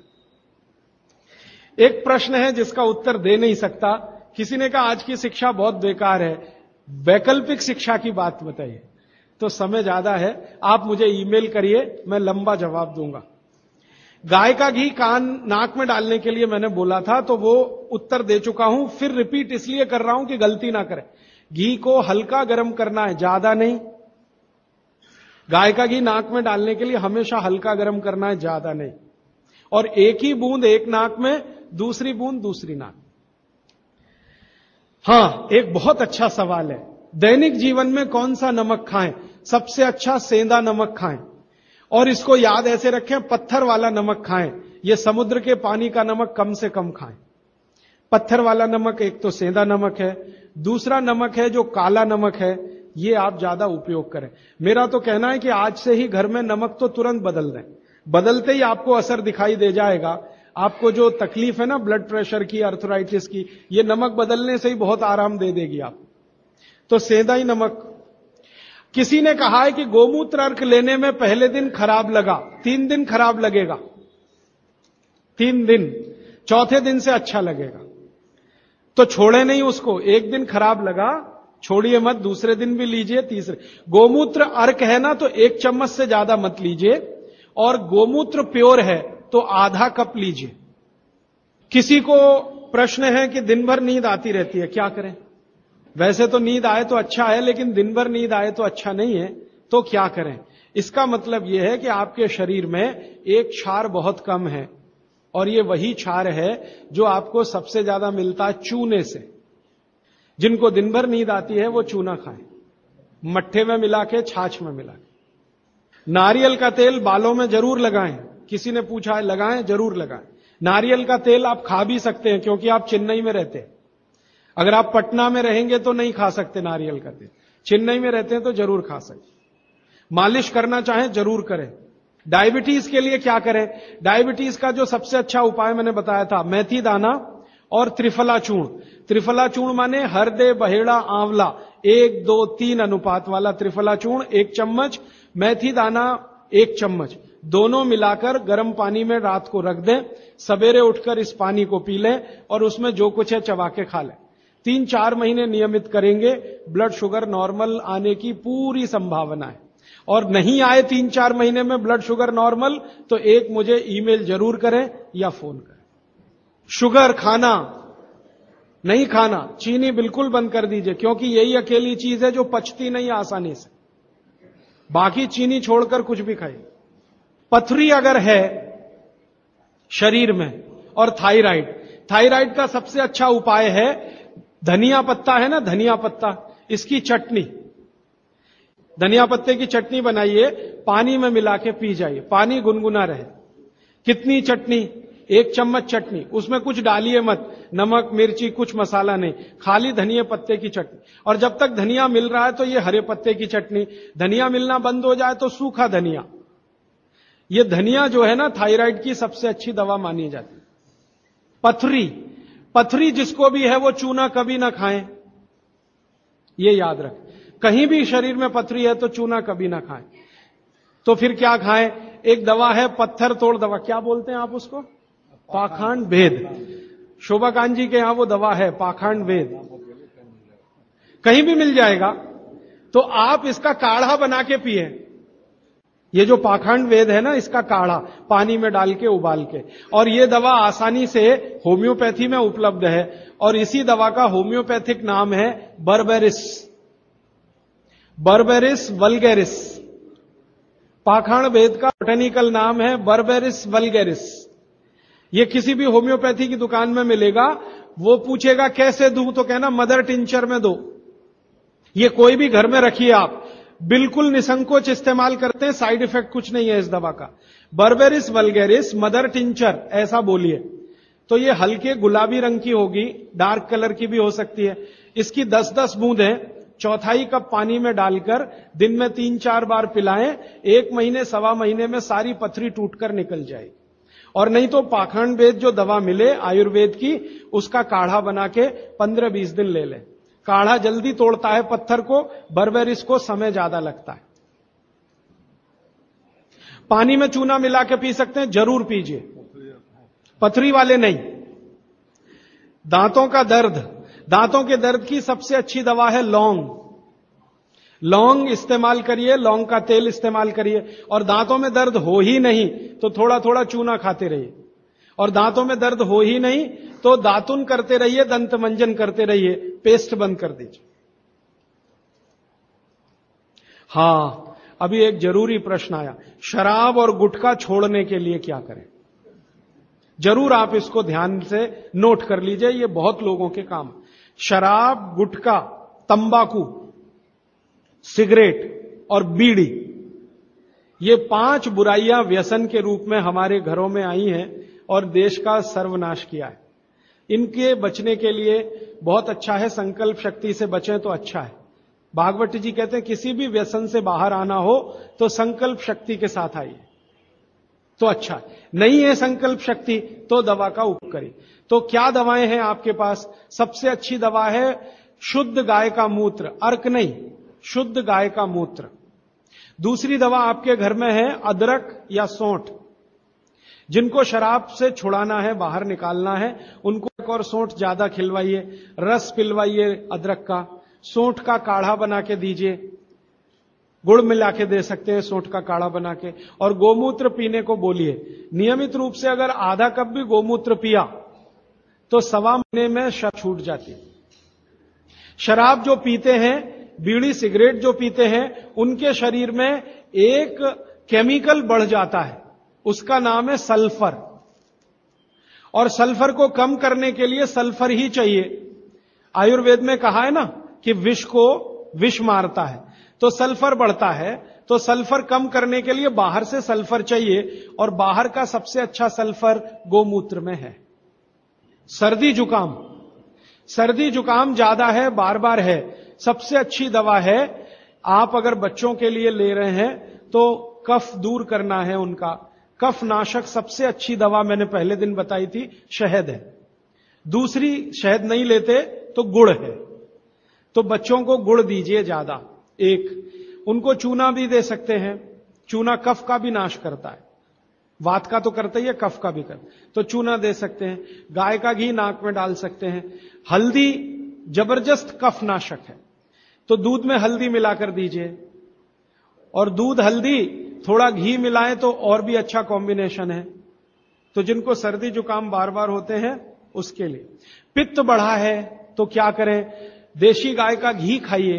एक प्रश्न है जिसका उत्तर दे नहीं सकता। किसी ने कहा आज की शिक्षा बहुत बेकार है, वैकल्पिक शिक्षा की बात बताइए। तो समय ज्यादा है, आप मुझे ईमेल करिए, मैं लंबा जवाब दूंगा। गाय का घी कान नाक में डालने के लिए मैंने बोला था, तो वो उत्तर दे चुका हूं, फिर रिपीट इसलिए कर रहा हूं कि गलती ना करें। घी को हल्का गर्म करना है, ज्यादा नहीं। गाय का घी नाक में डालने के लिए हमेशा हल्का गर्म करना है, ज्यादा नहीं। और एक ही बूंद एक नाक में, दूसरी बूंद दूसरी नाक। हां, एक बहुत अच्छा सवाल है, दैनिक जीवन में कौन सा नमक खाएं? सबसे अच्छा सेंधा नमक खाएं। और इसको याद ऐसे रखें, पत्थर वाला नमक खाएं। यह समुद्र के पानी का नमक कम से कम खाएं। पत्थर वाला नमक एक तो सेंधा नमक है, दूसरा नमक है जो काला नमक है, ये आप ज्यादा उपयोग करें। मेरा तो कहना है कि आज से ही घर में नमक तो तुरंत बदल दें। बदलते ही आपको असर दिखाई दे जाएगा। आपको जो तकलीफ है ना ब्लड प्रेशर की, अर्थराइटिस की, ये नमक बदलने से ही बहुत आराम दे देगी आप। तो सेंधा ही नमक। किसी ने कहा है कि गोमूत्र अर्क लेने में पहले दिन खराब लगा, 3 दिन खराब लगेगा, 3 दिन, चौथे दिन से अच्छा लगेगा। तो छोड़े नहीं उसको, एक दिन खराब लगा छोड़िए मत, दूसरे दिन भी लीजिए, तीसरे। गोमूत्र अर्क है ना, तो 1 चम्मच से ज्यादा मत लीजिए, और गोमूत्र प्योर है तो आधा कप लीजिए। किसी को प्रश्न है कि दिन भर नींद आती रहती है, क्या करें? वैसे तो नींद आए तो अच्छा है, लेकिन दिन भर नींद आए तो अच्छा नहीं है, तो क्या करें? इसका मतलब यह है कि आपके शरीर में एक क्षार बहुत कम है, और ये वही क्षार है जो आपको सबसे ज्यादा मिलता है चूने से। जिनको दिन भर नींद आती है वो चूना खाएं, मट्ठे में मिला के, छाछ में मिला के। नारियल का तेल बालों में जरूर लगाएं। किसी ने पूछा है, लगाएं? जरूर लगाएं। नारियल का तेल आप खा भी सकते हैं, क्योंकि आप चेन्नई में रहते हैं। अगर आप पटना में रहेंगे तो नहीं खा सकते नारियल का तेल, चेन्नई में रहते हैं तो जरूर खा सकते। मालिश करना चाहें जरूर करें। डायबिटीज के लिए क्या करें? डायबिटीज का जो सबसे अच्छा उपाय मैंने बताया था, मेथी दाना और त्रिफला चूर्ण। त्रिफला चूर्ण माने हरदे, बहेड़ा, आंवला, 1, 2, 3 अनुपात वाला त्रिफला चूर्ण 1 चम्मच, मेथी दाना 1 चम्मच, दोनों मिलाकर गर्म पानी में रात को रख दें। सवेरे उठकर इस पानी को पी लें और उसमें जो कुछ है चबा के खा लें। 3-4 महीने नियमित करेंगे, ब्लड शुगर नॉर्मल आने की पूरी संभावना है। और नहीं आए 3-4 महीने में ब्लड शुगर नॉर्मल, तो एक मुझे ईमेल जरूर करें या फोन करें। शुगर खाना नहीं खाना, चीनी बिल्कुल बंद कर दीजिए, क्योंकि यही अकेली चीज है जो पचती नहीं आसानी से। बाकी चीनी छोड़कर कुछ भी खाइए। पथरी अगर है शरीर में, और थायराइड का सबसे अच्छा उपाय है धनिया पत्ता है ना, धनिया पत्ता, इसकी चटनी, धनिया पत्ते की चटनी बनाइए, पानी में मिला के पी जाइए, पानी गुनगुना रहे। कितनी चटनी? 1 चम्मच चटनी, उसमें कुछ डालिए मत, नमक मिर्ची कुछ मसाला नहीं, खाली धनिया पत्ते की चटनी। और जब तक धनिया मिल रहा है तो ये हरे पत्ते की चटनी, धनिया मिलना बंद हो जाए तो सूखा धनिया। ये धनिया जो है ना, थायराइड की सबसे अच्छी दवा मानी जाती है। पथरी जिसको भी है वो चूना कभी ना खाएं, ये याद रखें। कहीं भी शरीर में पथरी है तो चूना कभी ना खाएं। तो फिर क्या खाएं? एक दवा है पत्थर तोड़ दवा, क्या बोलते हैं आप उसको? पाखंड भेद। शोभा कांत जी के यहां वो दवा है, पाखंड भेद, कहीं भी मिल जाएगा। तो आप इसका काढ़ा बना के पिए। ये जो पाखंड वेद है ना, इसका काढ़ा पानी में डाल के उबाल के, और ये दवा आसानी से होम्योपैथी में उपलब्ध है। और इसी दवा का होम्योपैथिक नाम है बर्बेरिस वल्गैरिस। पाखंड वेद का बोटेनिकल नाम है बर्बेरिस वल्गैरिस। ये किसी भी होम्योपैथी की दुकान में मिलेगा। वो पूछेगा कैसे दूं, तो कहना मदर टिंचर में दो। ये कोई भी घर में रखिए आप, बिल्कुल निसंकोच इस्तेमाल करते हैं, साइड इफेक्ट कुछ नहीं है इस दवा का। बर्बेरिस वल्गैरिस मदर टिंचर ऐसा बोलिए तो ये हल्के गुलाबी रंग की होगी, डार्क कलर की भी हो सकती है। इसकी 10-10 बूंदें चौथाई कप पानी में डालकर दिन में 3-4 बार पिलाएं। 1 महीने 1.25 महीने में सारी पथरी टूटकर निकल जाएगी। और नहीं तो पाखंड वेद जो दवा मिले आयुर्वेद की, उसका काढ़ा बना के 15-20 दिन ले लें। काढ़ा जल्दी तोड़ता है पत्थर को, बर्बेरिस को समय ज्यादा लगता है। पानी में चूना मिला के पी सकते हैं, जरूर पीजिए, पथरी वाले नहीं। दांतों का दर्द, दांतों के दर्द की सबसे अच्छी दवा है लौंग। लौंग इस्तेमाल करिए, लौंग का तेल इस्तेमाल करिए। और दांतों में दर्द हो ही नहीं तो थोड़ा थोड़ा चूना खाते रहिए। और दांतों में दर्द हो ही नहीं तो दातुन करते रहिए, दंत मंजन करते रहिए, पेस्ट बंद कर दीजिए। हां, अभी एक जरूरी प्रश्न आया, शराब और गुटखा छोड़ने के लिए क्या करें? जरूर आप इसको ध्यान से नोट कर लीजिए, ये बहुत लोगों के काम। शराब, गुटखा, तंबाकू, सिगरेट और बीड़ी, ये 5 बुराइयां व्यसन के रूप में हमारे घरों में आई हैं और देश का सर्वनाश किया है। इनके बचने के लिए बहुत अच्छा है, संकल्प शक्ति से बचें तो अच्छा है। भागवत जी कहते हैं किसी भी व्यसन से बाहर आना हो तो संकल्प शक्ति के साथ आइए तो अच्छा है। नहीं है संकल्प शक्ति तो दवा का उपयोग करिए। तो क्या दवाएं हैं आपके पास? सबसे अच्छी दवा है शुद्ध गाय का मूत्र, अर्क नहीं, शुद्ध गाय का मूत्र। दूसरी दवा आपके घर में है अदरक या सौंठ। जिनको शराब से छुड़ाना है, बाहर निकालना है, उनको एक और सौंठ ज्यादा खिलवाइए, रस पिलवाइए अदरक का, सौंठ का काढ़ा बना के दीजिए, गुड़ मिला के दे सकते हैं सौंठ का काढ़ा बना के। और गोमूत्र पीने को बोलिए। नियमित रूप से अगर आधा कप भी गोमूत्र पिया तो 1.25 महीने में शराब छूट जाती है। शराब जो पीते हैं, बीड़ी सिगरेट जो पीते हैं, उनके शरीर में एक केमिकल बढ़ जाता है, उसका नाम है सल्फर। और सल्फर को कम करने के लिए सल्फर ही चाहिए। आयुर्वेद में कहा है ना कि विष को विष मारता है, तो सल्फर बढ़ता है। तो सल्फर कम करने के लिए बाहर से सल्फर चाहिए, और बाहर का सबसे अच्छा सल्फर गोमूत्र में है। सर्दी जुकाम, सर्दी जुकाम ज्यादा है, बार बार है, सबसे अच्छी दवा है। आप अगर बच्चों के लिए ले रहे हैं तो कफ दूर करना है उनका, कफ नाशक सबसे अच्छी दवा मैंने पहले दिन बताई थी, शहद है। दूसरी शहद नहीं लेते तो गुड़ है, तो बच्चों को गुड़ दीजिए ज्यादा। एक उनको चूना भी दे सकते हैं, चूना कफ का भी नाश करता है, वात का तो करता ही है, कफ का भी करता, तो चूना दे सकते हैं। गाय का घी नाक में डाल सकते हैं। हल्दी जबरदस्त कफ नाशक है, तो दूध में हल्दी मिलाकर दीजिए। और दूध हल्दी थोड़ा घी मिलाएं तो और भी अच्छा कॉम्बिनेशन है। तो जिनको सर्दी जुकाम बार बार होते हैं उसके लिए। पित्त बढ़ा है तो क्या करें? देशी गाय का घी खाइए।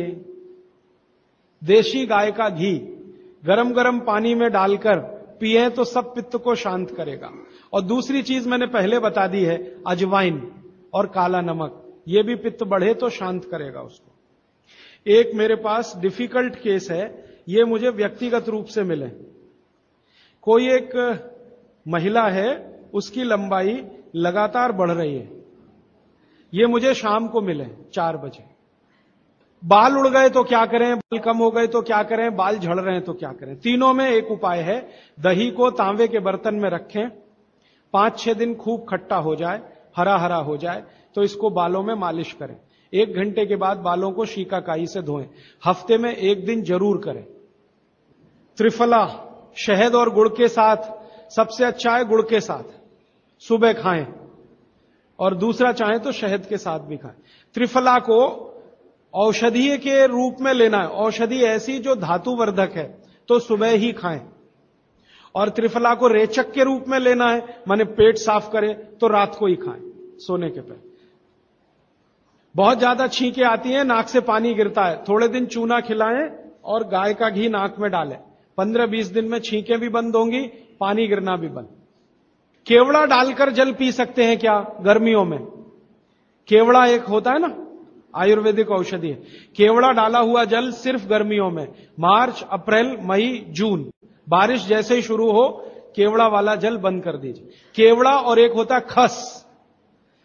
देशी गाय का घी गरम गरम पानी में डालकर पिए तो सब पित्त को शांत करेगा। और दूसरी चीज मैंने पहले बता दी है, अजवाइन और काला नमक, ये भी पित्त बढ़े तो शांत करेगा उसको। एक मेरे पास डिफिकल्ट केस है, ये मुझे व्यक्तिगत रूप से मिले। कोई एक महिला है, उसकी लंबाई लगातार बढ़ रही है। ये मुझे शाम को मिले 4 बजे। बाल उड़ गए तो क्या करें, बाल कम हो गए तो क्या करें, बाल झड़ रहे हैं तो क्या करें? तीनों में एक उपाय है। दही को तांबे के बर्तन में रखें, 5-6 दिन खूब खट्टा हो जाए, हरा हरा हो जाए, तो इसको बालों में मालिश करें। 1 घंटे के बाद बालों को शीकाकाई से धोएं। हफ्ते में 1 दिन जरूर करें। त्रिफला शहद और गुड़ के साथ सबसे अच्छा है, गुड़ के साथ सुबह खाएं, और दूसरा चाहें तो शहद के साथ भी खाएं। त्रिफला को औषधीय के रूप में लेना है, औषधि ऐसी जो धातुवर्धक है, तो सुबह ही खाएं। और त्रिफला को रेचक के रूप में लेना है, माने पेट साफ करे, तो रात को ही खाएं सोने के पहले। बहुत ज्यादा छींकें आती हैं, नाक से पानी गिरता है, थोड़े दिन चूना खिलाएं और गाय का घी नाक में डालें। 15-20 दिन में छींकें भी बंद होंगी, पानी गिरना भी बंद। केवड़ा डालकर जल पी सकते हैं क्या गर्मियों में? केवड़ा एक होता है ना, आयुर्वेदिक औषधि है। केवड़ा डाला हुआ जल सिर्फ गर्मियों में, मार्च, अप्रैल, मई, जून, बारिश जैसे ही शुरू हो केवड़ा वाला जल बंद कर दीजिए। केवड़ा और एक होता है खस,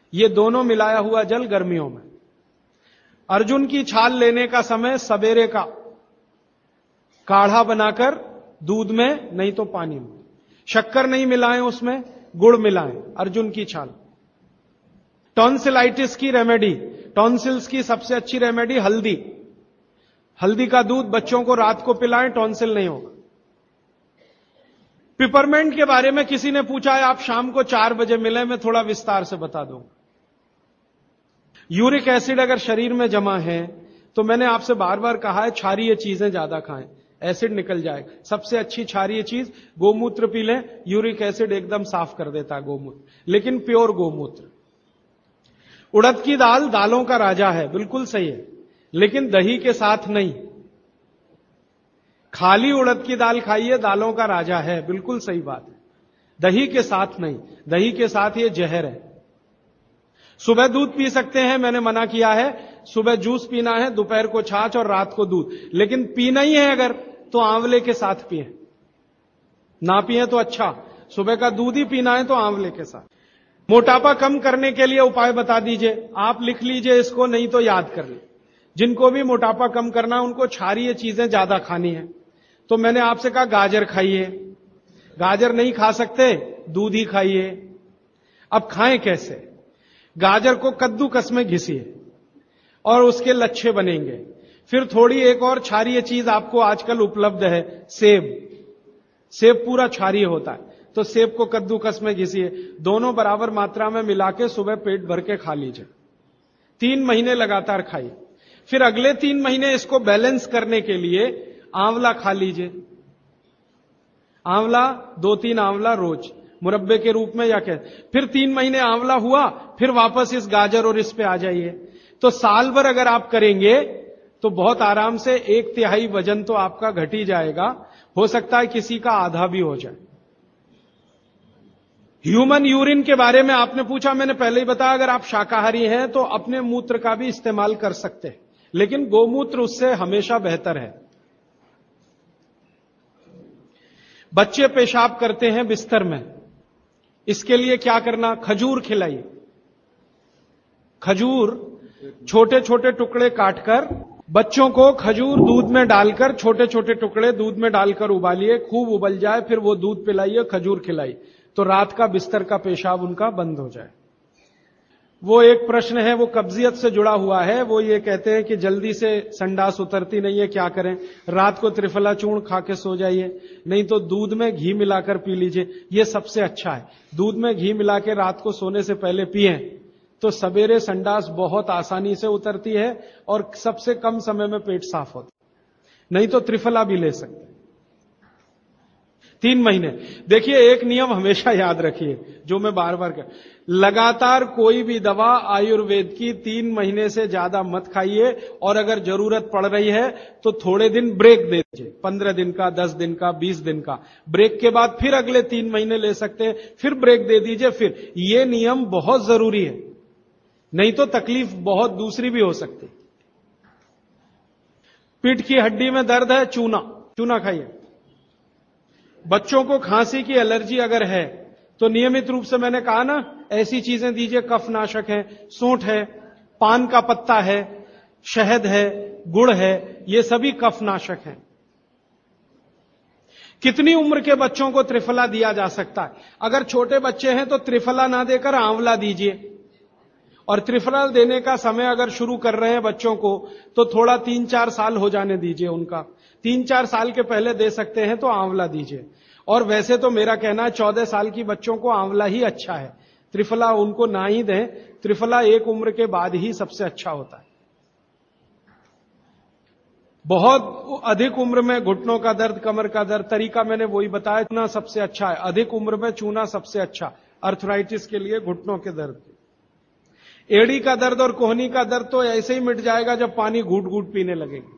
ये दोनों मिलाया हुआ जल गर्मियों में। अर्जुन की छाल लेने का समय सवेरे का, काढ़ा बनाकर दूध में नहीं तो पानी में, शक्कर नहीं मिलाएं उसमें, गुड़ मिलाएं। अर्जुन की छाल। टॉन्सिलाइटिस की रेमेडी, टॉन्सिल्स की सबसे अच्छी रेमेडी हल्दी। हल्दी का दूध बच्चों को रात को पिलाएं, टॉन्सिल नहीं होगा। पिपरमेंट के बारे में किसी ने पूछा है, आप शाम को 4 बजे मिले, मैं थोड़ा विस्तार से बता दूं। यूरिक एसिड अगर शरीर में जमा है तो मैंने आपसे बार बार कहा है क्षारीय चीजें ज्यादा खाएं, एसिड निकल जाएगा। सबसे अच्छी क्षारीय चीज गोमूत्र पी लें, यूरिक एसिड एकदम साफ कर देता है गोमूत्र, लेकिन प्योर गोमूत्र। उड़द की दाल दालों का राजा है, बिल्कुल सही है, लेकिन दही के साथ नहीं। खाली उड़द की दाल खाइए, दालों का राजा है, बिल्कुल सही बात है, दही के साथ नहीं। दही के साथ ये जहर है। सुबह दूध पी सकते हैं, मैंने मना किया है, सुबह जूस पीना है, दोपहर को छाछ और रात को दूध, लेकिन पीना ही है अगर तो आंवले के साथ पिए, ना पिए तो अच्छा, सुबह का दूध ही पीना है तो आंवले के साथ। मोटापा कम करने के लिए उपाय बता दीजिए, आप लिख लीजिए इसको, नहीं तो याद कर लीजिए। जिनको भी मोटापा कम करना है उनको क्षारीय चीजें ज्यादा खानी है। तो मैंने आपसे कहा गाजर खाइए, गाजर नहीं खा सकते, दूध ही खाइए। अब खाएं कैसे? गाजर को कद्दूकस में घिसिए और उसके लच्छे बनेंगे। फिर थोड़ी एक और क्षारीय चीज आपको आजकल उपलब्ध है, सेब। सेब पूरा क्षारीय होता है, तो सेब को कद्दूकस में घिसिए, दोनों बराबर मात्रा में मिला के सुबह पेट भर के खा लीजिए। 3 महीने लगातार खाइए। फिर अगले 3 महीने इसको बैलेंस करने के लिए आंवला खा लीजिए। आंवला 2-3 आंवला रोज मुरब्बे के रूप में या कैसे। फिर 3 महीने आंवला हुआ, फिर वापस इस गाजर और इस पे आ जाइए। तो साल भर अगर आप करेंगे तो बहुत आराम से 1/3 वजन तो आपका घट ही जाएगा, हो सकता है किसी का आधा भी हो जाए। ह्यूमन यूरिन के बारे में आपने पूछा, मैंने पहले ही बताया, अगर आप शाकाहारी हैं तो अपने मूत्र का भी इस्तेमाल कर सकते हैं, लेकिन गोमूत्र उससे हमेशा बेहतर है। बच्चे पेशाब करते हैं बिस्तर में, इसके लिए क्या करना? खजूर खिलाइए। खजूर छोटे छोटे टुकड़े काटकर बच्चों को खजूर दूध में डालकर, छोटे छोटे टुकड़े दूध में डालकर उबालिए, खूब उबल जाए, फिर वो दूध पिलाइए, खजूर खिलाइए, तो रात का बिस्तर का पेशाब उनका बंद हो जाए। वो एक प्रश्न है, वो कब्जियत से जुड़ा हुआ है। वो ये कहते हैं कि जल्दी से संडास उतरती नहीं है, क्या करें? रात को त्रिफला चूर्ण खा के सो जाइए, नहीं तो दूध में घी मिलाकर पी लीजिए, ये सबसे अच्छा है। दूध में घी मिला के रात को सोने से पहले पिए तो सवेरे संडास बहुत आसानी से उतरती है और सबसे कम समय में पेट साफ होता है। नहीं तो त्रिफला भी ले सकते। 3 महीने। देखिए, एक नियम हमेशा याद रखिए, जो मैं बार बार कह, लगातार कोई भी दवा आयुर्वेद की 3 महीने से ज्यादा मत खाइए, और अगर जरूरत पड़ रही है तो थोड़े दिन ब्रेक दे दीजिए, 15 दिन का, 10 दिन का, 20 दिन का। ब्रेक के बाद फिर अगले 3 महीने ले सकते हैं, फिर ब्रेक दे दीजिए। फिर ये नियम बहुत जरूरी है, नहीं तो तकलीफ बहुत दूसरी भी हो सकती। पीठ की हड्डी में दर्द है, चूना खाइए। बच्चों को खांसी की एलर्जी अगर है तो नियमित रूप से, मैंने कहा ना, ऐसी चीजें दीजिए, कफनाशक है, सूंठ है, पान का पत्ता है, शहद है, गुड़ है, ये सभी कफनाशक हैं। कितनी उम्र के बच्चों को त्रिफला दिया जा सकता है? अगर छोटे बच्चे हैं तो त्रिफला ना देकर आंवला दीजिए, और त्रिफला देने का समय अगर शुरू कर रहे हैं बच्चों को तो थोड़ा 3-4 साल हो जाने दीजिए उनका। 3-4 साल के पहले दे सकते हैं तो आंवला दीजिए। और वैसे तो मेरा कहना है 14 साल की बच्चों को आंवला ही अच्छा है, त्रिफला उनको ना ही दें। त्रिफला एक उम्र के बाद ही सबसे अच्छा होता है। बहुत अधिक उम्र में घुटनों का दर्द, कमर का दर्द, तरीका मैंने वही बताया, चूना सबसे अच्छा है। अधिक उम्र में चूना सबसे अच्छा, अर्थराइटिस के लिए, घुटनों के दर्द। एड़ी का दर्द और कोहनी का दर्द तो ऐसे ही मिट जाएगा जब पानी घूट घूट पीने लगेगी।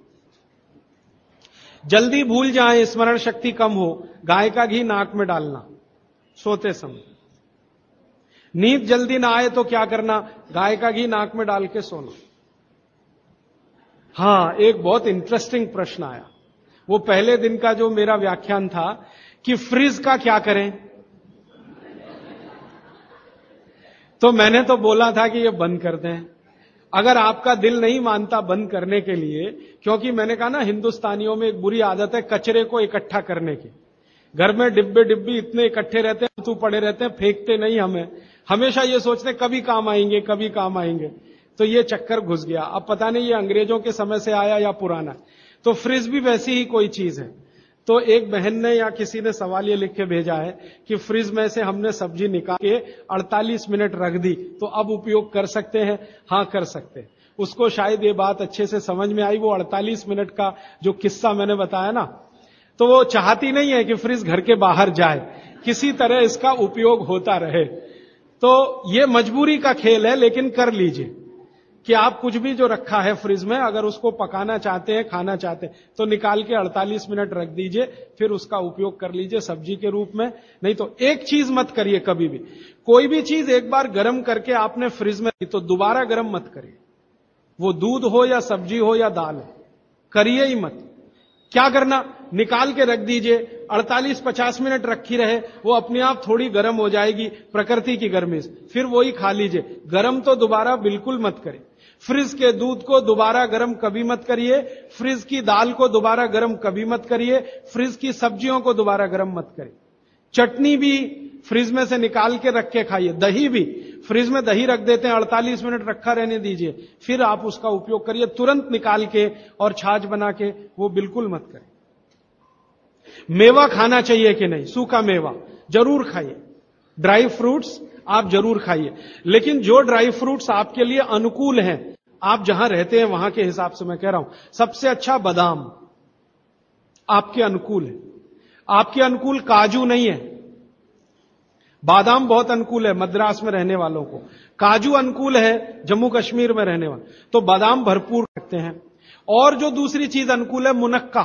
जल्दी भूल जाएं, स्मरण शक्ति कम हो, गाय का घी नाक में डालना सोते समय। नींद जल्दी ना आए तो क्या करना? गाय का घी नाक में डाल के सोना। हां, एक बहुत इंटरेस्टिंग प्रश्न आया, वो पहले दिन का जो मेरा व्याख्यान था कि फ्रिज का क्या करें। तो मैंने तो बोला था कि ये बंद कर दें। अगर आपका दिल नहीं मानता बंद करने के लिए, क्योंकि मैंने कहा ना हिंदुस्तानियों में एक बुरी आदत है कचरे को इकट्ठा करने की। घर में डिब्बे डिब्बी इतने इकट्ठे रहते हैं, तू पड़े रहते हैं, फेंकते नहीं हमें, हमेशा ये सोचते कभी काम आएंगे कभी काम आएंगे। तो ये चक्कर घुस गया। अब पता नहीं ये अंग्रेजों के समय से आया या पुराना। तो फ्रिज भी वैसी ही कोई चीज है। तो एक बहन ने या किसी ने सवाल ये लिख के भेजा है कि फ्रिज में से हमने सब्जी निकाल के 48 मिनट रख दी तो अब उपयोग कर सकते हैं? हाँ, कर सकते हैं। उसको शायद ये बात अच्छे से समझ में आई। वो 48 मिनट का जो किस्सा मैंने बताया ना, तो वो चाहती नहीं है कि फ्रिज घर के बाहर जाए, किसी तरह इसका उपयोग होता रहे। तो ये मजबूरी का खेल है, लेकिन कर लीजिए कि आप कुछ भी जो रखा है फ्रिज में, अगर उसको पकाना चाहते हैं, खाना चाहते हैं, तो निकाल के 48 मिनट रख दीजिए, फिर उसका उपयोग कर लीजिए सब्जी के रूप में। नहीं तो एक चीज मत करिए कभी भी, कोई भी चीज एक बार गर्म करके आपने फ्रिज में तो दोबारा गर्म मत करिए। वो दूध हो या सब्जी हो या दाल हो, करिए ही मत। क्या करना, निकाल के रख दीजिए, 48-50 मिनट रखी रहे, वो अपने आप थोड़ी गर्म हो जाएगी प्रकृति की गर्मी से, फिर वही खा लीजिए। गर्म तो दोबारा बिल्कुल मत करिए। फ्रिज के दूध को दोबारा गर्म कभी मत करिए, फ्रिज की दाल को दोबारा गर्म कभी मत करिए, फ्रिज की सब्जियों को दोबारा गर्म मत करिए। चटनी भी फ्रिज में से निकाल के रख के खाइए। दही भी फ्रिज में दही रख देते हैं, 48 मिनट रखा रहने दीजिए, फिर आप उसका उपयोग करिए। तुरंत निकाल के और छाछ बना के वो बिल्कुल मत करें। मेवा खाना चाहिए कि नहीं? सूखा मेवा जरूर खाइए, ड्राई फ्रूट्स आप जरूर खाइए, लेकिन जो ड्राई फ्रूट्स आपके लिए अनुकूल हैं, आप जहां रहते हैं वहां के हिसाब से मैं कह रहा हूं। सबसे अच्छा बादाम आपके अनुकूल है, आपके अनुकूल काजू नहीं है। बादाम बहुत अनुकूल है मद्रास में रहने वालों को, काजू अनुकूल है जम्मू कश्मीर में रहने वाले, तो बादाम भरपूर रखते हैं। और जो दूसरी चीज अनुकूल है मुनक्का,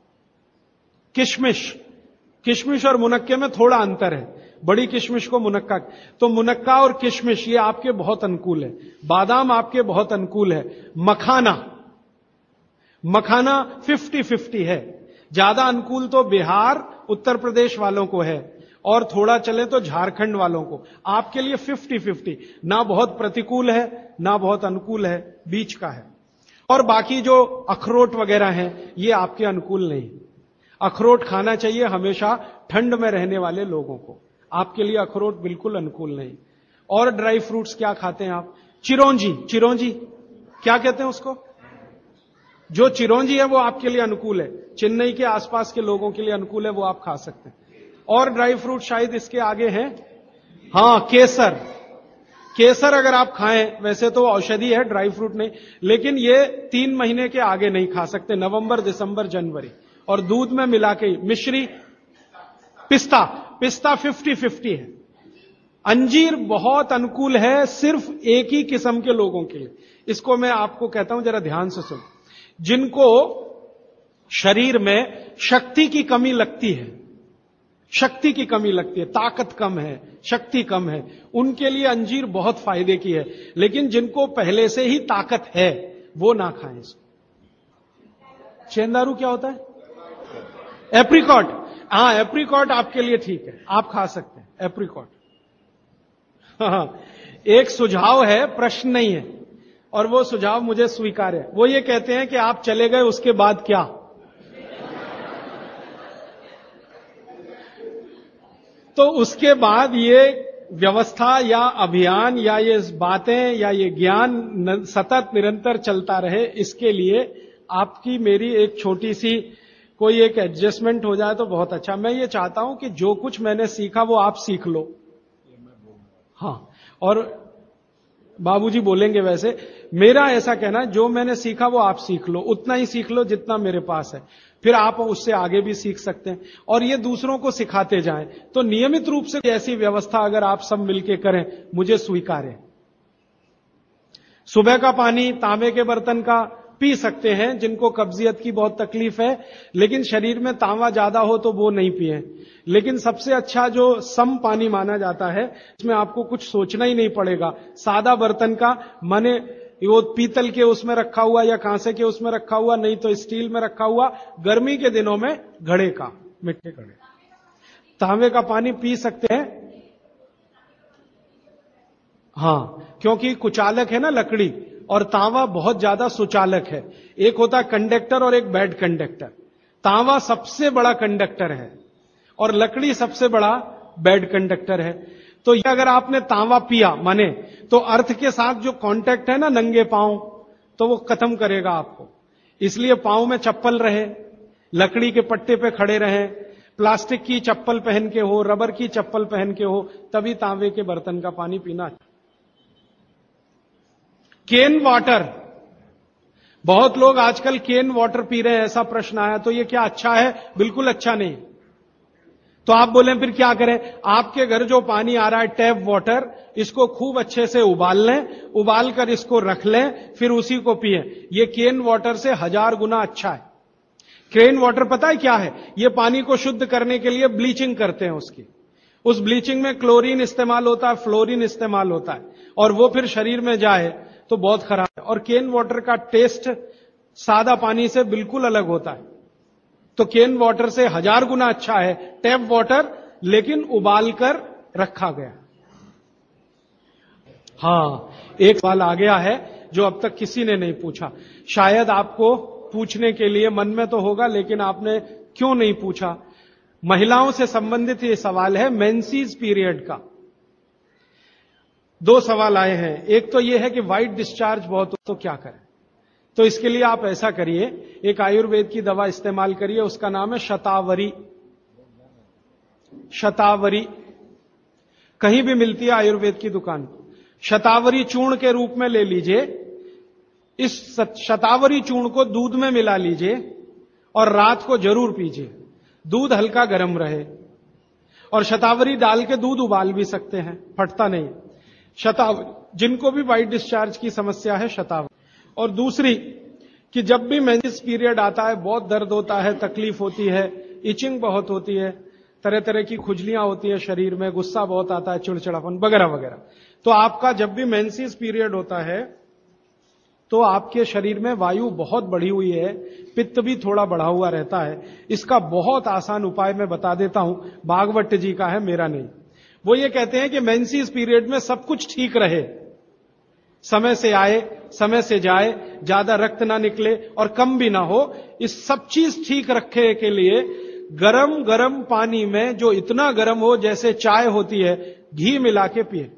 किशमिश। किशमिश और मुनक्के में थोड़ा अंतर है, बड़ी किशमिश को मुनक्का, तो मुनक्का और किशमिश ये आपके बहुत अनुकूल है। बादाम आपके बहुत अनुकूल है। मखाना, मखाना 50-50 है। ज्यादा अनुकूल तो बिहार उत्तर प्रदेश वालों को है, और थोड़ा चले तो झारखंड वालों को। आपके लिए 50-50, ना बहुत प्रतिकूल है ना बहुत अनुकूल है, बीच का है। और बाकी जो अखरोट वगैरह हैं ये आपके अनुकूल नहीं। अखरोट खाना चाहिए हमेशा ठंड में रहने वाले लोगों को, आपके लिए अखरोट बिल्कुल अनुकूल नहीं। और ड्राई फ्रूट्स क्या खाते हैं आप? चिरौंजी, चिरौंजी क्या कहते हैं उसको? जो चिरौंजी है वो आपके लिए अनुकूल है, चेन्नई के आसपास के लोगों के लिए अनुकूल है, वो आप खा सकते हैं। और ड्राई फ्रूट शायद इसके आगे हैं, हां केसर। केसर अगर आप खाएं, वैसे तो औषधि है, ड्राई फ्रूट नहीं, लेकिन ये 3 महीने के आगे नहीं खा सकते, नवंबर दिसंबर जनवरी। और दूध में मिला के। मिश्री, पिस्ता, पिस्ता 50-50 है। अंजीर बहुत अनुकूल है सिर्फ एक ही किस्म के लोगों के लिए। इसको मैं आपको कहता हूं, जरा ध्यान से सुन। जिनको शरीर में शक्ति की कमी लगती है, शक्ति की कमी लगती है, ताकत कम है, शक्ति कम है, उनके लिए अंजीर बहुत फायदे की है। लेकिन जिनको पहले से ही ताकत है वो ना खाएं इसको। चेंदारू क्या होता है? एप्रिकॉट। हाँ, एप्रिकॉट आपके लिए ठीक है, आप खा सकते हैं एप्रिकॉट। हाँ, एक सुझाव है, प्रश्न नहीं है, और वो सुझाव मुझे स्वीकार है। वो ये कहते हैं कि आप चले गए उसके बाद क्या? तो उसके बाद ये व्यवस्था या अभियान या ये बातें या ये ज्ञान सतत निरंतर चलता रहे, इसके लिए आपकी मेरी एक छोटी सी कोई एक एडजस्टमेंट हो जाए तो बहुत अच्छा। मैं ये चाहता हूं कि जो कुछ मैंने सीखा वो आप सीख लो। हाँ, और बाबूजी बोलेंगे वैसे, मेरा ऐसा कहना है जो मैंने सीखा वो आप सीख लो, उतना ही सीख लो जितना मेरे पास है, फिर आप उससे आगे भी सीख सकते हैं और ये दूसरों को सिखाते जाएं। तो नियमित रूप से ऐसी व्यवस्था अगर आप सब मिलके करें, मुझे स्वीकार है। सुबह का पानी तांबे के बर्तन का पी सकते हैं जिनको कब्जियत की बहुत तकलीफ है, लेकिन शरीर में तांबा ज्यादा हो तो वो नहीं पिए। लेकिन सबसे अच्छा जो सम पानी माना जाता है, इसमें आपको कुछ सोचना ही नहीं पड़ेगा, सादा बर्तन का, माने वो पीतल के उसमें रखा हुआ या कांसे के उसमें रखा हुआ, नहीं तो स्टील में रखा हुआ, गर्मी के दिनों में घड़े का, मिट्टी घड़े, तांबे का पानी पी सकते हैं। हाँ, क्योंकि कुचालक है ना लकड़ी, और तांवा बहुत ज्यादा सुचालक है। एक होता है कंडक्टर और एक बैड कंडक्टर। तांवा सबसे बड़ा कंडक्टर है और लकड़ी सबसे बड़ा बैड कंडक्टर है। तो ये अगर आपने तांवा पिया माने, तो अर्थ के साथ जो कांटेक्ट है ना नंगे पांव, तो वो खत्म करेगा आपको। इसलिए पांव में चप्पल रहे, लकड़ी के पट्टे पे खड़े रहे, प्लास्टिक की चप्पल पहन के हो, रबर की चप्पल पहन के हो, तभी तांबे के बर्तन का पानी पीना। केन वाटर, बहुत लोग आजकल केन वाटर पी रहे हैं, ऐसा प्रश्न आया। तो ये क्या अच्छा है? बिल्कुल अच्छा नहीं। तो आप बोले फिर क्या करें? आपके घर जो पानी आ रहा है टैप वाटर, इसको खूब अच्छे से उबाल लें, उबाल कर इसको रख लें, फिर उसी को पिएं। ये केन वाटर से 1000 गुना अच्छा है। केन वाटर पता है क्या है? ये पानी को शुद्ध करने के लिए ब्लीचिंग करते हैं उसकी। उस ब्लीचिंग में क्लोरीन इस्तेमाल होता है, फ्लोरीन इस्तेमाल होता है, और वो फिर शरीर में जाए तो बहुत खराब है। और केन वाटर का टेस्ट सादा पानी से बिल्कुल अलग होता है। तो केन वाटर से 1000 गुना अच्छा है टैप वाटर, लेकिन उबाल कर रखा गया। हां, एक सवाल आ गया है जो अब तक किसी ने नहीं पूछा। शायद आपको पूछने के लिए मन में तो होगा, लेकिन आपने क्यों नहीं पूछा? महिलाओं से संबंधित ये सवाल है, मेंसेस पीरियड का। 2 सवाल आए हैं। एक तो यह है कि व्हाइट डिस्चार्ज बहुत हो तो क्या करें? तो इसके लिए आप ऐसा करिए, एक आयुर्वेद की दवा इस्तेमाल करिए, उसका नाम है शतावरी। शतावरी कहीं भी मिलती है आयुर्वेद की दुकान। शतावरी चूर्ण के रूप में ले लीजिए। इस शतावरी चूर्ण को दूध में मिला लीजिए और रात को जरूर पीजिए। दूध हल्का गर्म रहे, और शतावरी डाल के दूध उबाल भी सकते हैं, फटता नहीं। शतावरी, जिनको भी व्हाइट डिस्चार्ज की समस्या है, शतावरी। और दूसरी कि जब भी मेंसेस पीरियड आता है बहुत दर्द होता है, तकलीफ होती है, इचिंग बहुत होती है, तरह तरह की खुजलियां होती है शरीर में, गुस्सा बहुत आता है, चिड़चिड़ापन वगैरह वगैरह। तो आपका जब भी मेंसेस पीरियड होता है तो आपके शरीर में वायु बहुत बढ़ी हुई है, पित्त भी थोड़ा बढ़ा हुआ रहता है। इसका बहुत आसान उपाय मैं बता देता हूं, भागवत जी का है, मेरा नहीं। वो ये कहते हैं कि मेंसेस पीरियड में सब कुछ ठीक रहे, समय से आए, समय से जाए, ज्यादा रक्त ना निकले और कम भी ना हो। इस सब चीज ठीक रखे के लिए गरम गरम पानी में, जो इतना गरम हो जैसे चाय होती है, घी मिला के पिए।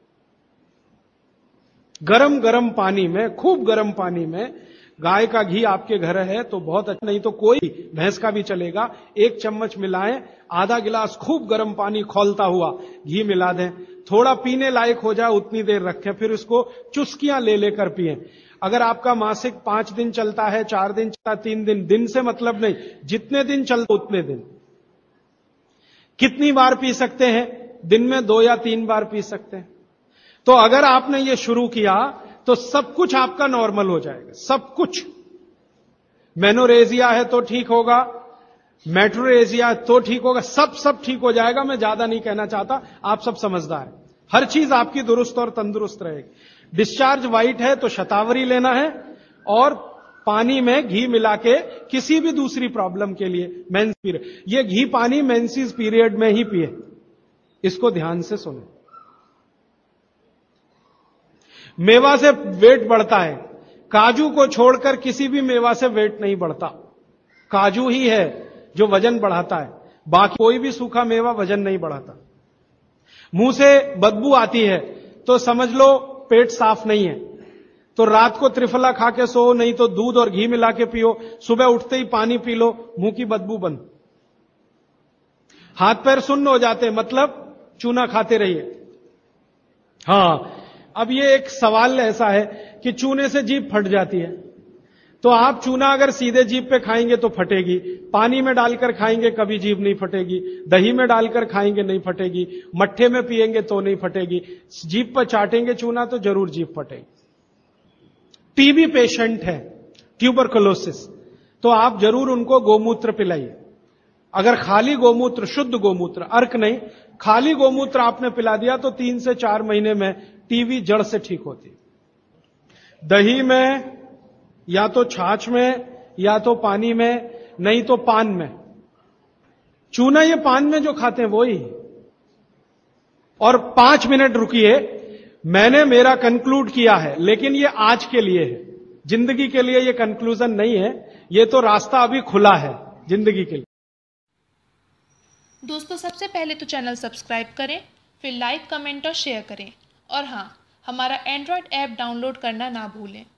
गरम गरम पानी में, खूब गरम पानी में, गाय का घी आपके घर है तो बहुत अच्छा, नहीं तो कोई भैंस का भी चलेगा, 1 चम्मच मिलाएं, आधा गिलास खूब गर्म पानी खौलता हुआ घी मिला दें, थोड़ा पीने लायक हो जाए उतनी देर रखें, फिर उसको चुस्कियां ले लेकर पिएं। अगर आपका मासिक 5 दिन चलता है, 4 दिन चलता है, 3 दिन, दिन से मतलब नहीं, जितने दिन चलता उतने दिन। कितनी बार पी सकते हैं? दिन में 2 या 3 बार पी सकते हैं। तो अगर आपने ये शुरू किया तो सब कुछ आपका नॉर्मल हो जाएगा, सब कुछ। मेनोरेजिया है तो ठीक होगा, मेट्रोरेजिया तो ठीक होगा, सब ठीक हो जाएगा। मैं ज्यादा नहीं कहना चाहता, आप सब समझदार हैं। हर चीज आपकी दुरुस्त और तंदुरुस्त रहेगी। डिस्चार्ज व्हाइट है तो शतावरी लेना है, और पानी में घी मिला के किसी भी दूसरी प्रॉब्लम के लिए, मेंस पीरियड, ये घी पानी मेंसेस पीरियड में ही पिए। इसको ध्यान से सुने। मेवा से वेट बढ़ता है, काजू को छोड़कर किसी भी मेवा से वेट नहीं बढ़ता। काजू ही है जो वजन बढ़ाता है, बाकी कोई भी सूखा मेवा वजन नहीं बढ़ाता। मुंह से बदबू आती है तो समझ लो पेट साफ नहीं है, तो रात को त्रिफला खा के सो, नहीं तो दूध और घी मिला के पियो, सुबह उठते ही पानी पी लो, मुंह की बदबू बंद। हाथ पैर सुन्न हो जाते, मतलब चूना खाते रहिए। हां, अब ये एक सवाल ऐसा है कि चूने से जीभ फट जाती है, तो आप चूना अगर सीधे जीभ पे खाएंगे तो फटेगी, पानी में डालकर खाएंगे कभी जीभ नहीं फटेगी, दही में डालकर खाएंगे नहीं फटेगी, मट्ठे में पिएंगे तो नहीं फटेगी, जीभ पर चाटेंगे चूना तो जरूर जीभ फटेगी। टीबी पेशेंट है, ट्यूबरकुलोसिस, तो आप जरूर उनको गोमूत्र पिलाइए। अगर खाली गोमूत्र, शुद्ध गोमूत्र, अर्क नहीं, खाली गोमूत्र आपने पिला दिया तो 3 से 4 महीने में टीबी जड़ से ठीक होती है। दही में, या तो छाछ में, या तो पानी में, नहीं तो पान में। चूना ये पान में जो खाते हैं वो ही। और 5 मिनट रुकिए, मैंने मेरा कंक्लूड किया है, लेकिन ये आज के लिए है, जिंदगी के लिए ये कंक्लूजन नहीं है। ये तो रास्ता अभी खुला है जिंदगी के लिए। दोस्तों, सबसे पहले तो चैनल सब्सक्राइब करें, फिर लाइक, कमेंट और शेयर करें। और हाँ, हमारा एंड्रॉयड ऐप डाउनलोड करना ना भूलें।